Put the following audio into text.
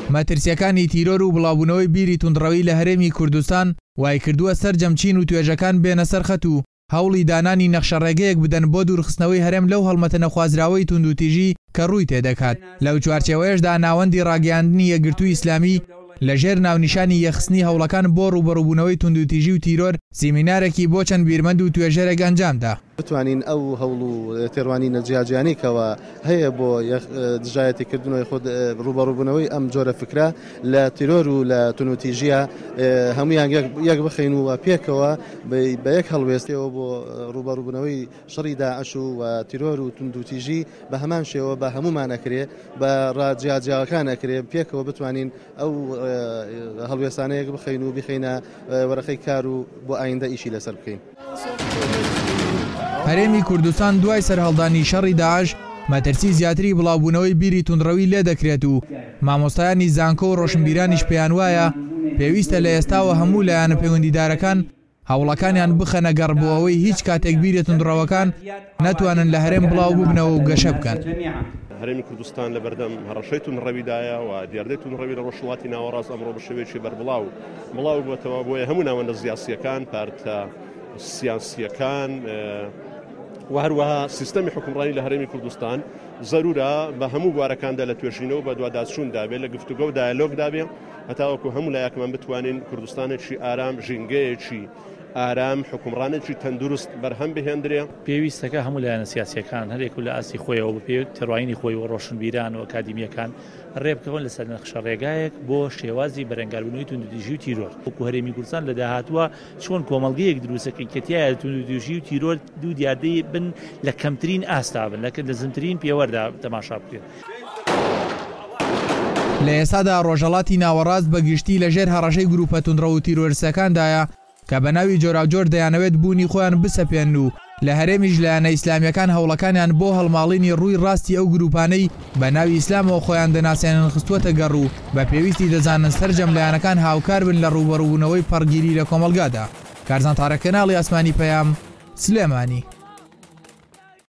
مەترسیەکانی تیرۆر و بڵاوبوونەوەی بیری توندڕەوی لە هەرێمی کوردستان وای کردووە سەرجەمچین و توێژەکان بێنە سەر خەت و هەوڵی دانانی نەخشەڕێگەیەک بدەن بۆ دوورخستنەوەی هەرێم لەو هەڵمەتە نەخوازراوەی توندوتیژی کە ڕووی تێدەکات. لەو چوارچێوەیەشدا ناوەندی ڕاگەیاندنی یەکگرتووی ئیسلامی لەژێر ناونیشانی یەخستنی هەوڵەکان بۆ ڕوبەڕووبوونەوەی توندوتیژی و تیرۆر سیمینارێکی بۆ چەند بیرمەند و توێژەرێک ئەنجامدا. بتوانین ئەو هەوڵ و تێڕوانینە جیاجیانێکەوە هەیە بۆ دژایەتیکردنەوەی خۆ ڕوبەڕووبوونەوەی ئەم جۆرە فکرە لە تیرۆر و لە توندوتیژیە هەمویان یەک بخەین و پێکەوە بە یەک هەڵوێستەوە بۆ ڕوبەڕووبوونەوەی شەڕی داعش و تیرۆر و توندوتیژی بە هەمان شێوە بە هەمومانەکرێ بە ڕاجیاجیاکانەکرێ پێکەوە بتوانین ئەو هەڵوێستانەیەک بخەین و بخەینە وەرەقەی کار و بۆ ئایندە ئیشی لەسەر بکەین. هەرێمی کوردستان دوای سەرهەڵدانی شەڕی داعش مەترسی زیاتری بڵاوبوونەوەی بیری توندڕەوی لێ دەکرێت و مامۆستایانی زانکۆ و ڕۆشنبیرانیش پێیان وایە پێویستە لە ئێستاوە هەموو لایەنە پەیوەندیدارەکان هەوڵەکانیان بخەنە گەڕبووەوەی هیچ کاتێک بیری توندڕەوەکان نەتوانن لە هەرێم بڵاو ببنەوە و گەشە بکەن. هەرێمی کوردستان لە بەردەم هەڕەشەی توندڕەویدایە و دیاردەی توندڕەوی لە ڕۆژهەڵاتی ناوەڕاست ئەمڕۆ بە شێوەیەکی بەربڵاو بووەتەوە بۆیە هەموو ناوەندە سیاسیەکان پارتە سیاسیەکان و هەروەها سیستەمی حکومڕانی لە هەرێمی کوردستان زەرورە بە هەموو بوارەکاندا لە توێژینەوە بە دوواداچووندا بێت لە گفتوگۆ و دایالۆگدا بێ هەتاوەکو هەموو لایەکمان بتوانین کوردستانێکی ئارام ژینگەیەکی ئارام حکومڕانێکی تەندروست بەرهەم بهێندرێ. پێویستەکە هەموو لایەنە سیاسیەکان هەرێک و لە ئاسی خۆیەوە بە پێ تەڕواینی خۆی و ڕۆشنبیران و ئەکادیمیەکان ڕێبکەون لەسەر نەخشەڕێگایەک بۆ شێوازی بەرەنگاربوونەوەی توندوتیژی و تیرۆر. وەکو هەرێمی کوردستان لە داهاتووە چۆن کۆمەڵگەیەک دروستەکەین کە تایە توندوتیژی و تیرۆر دوو دیاردەی بن لە کەمترین ئاستا بن لە زمترین پێوەردا تەماشا بکرێت. لە ئێستادا ڕۆژهەڵاتی ناوەڕاست بەگشتی لەژێر هەڕەشەی گروپە توندڕە و تیرۆریستەکاندایە کە بە ناوی جۆراوجۆر دەیانەوێت بوونی خۆیان بسەپێن و لە هەرێمیش لایەنە ئیسلامیەکان هەوڵەکانیان بۆ هەڵماڵینی ڕووی ڕاستی ئەو گروپانەی بە ناوی ئیسلامەوە خۆیان دەناسیێنن خستووەتە گەڕ و بە پێویستی دەزانن سەرجەم لایەنەکان هاوکار بن لە ڕوبەڕووبوونەوەی پەڕگیری لە کۆمەلگادا. کارزان تارە کەناڵی ئاسمانی پەیام سلێمانی.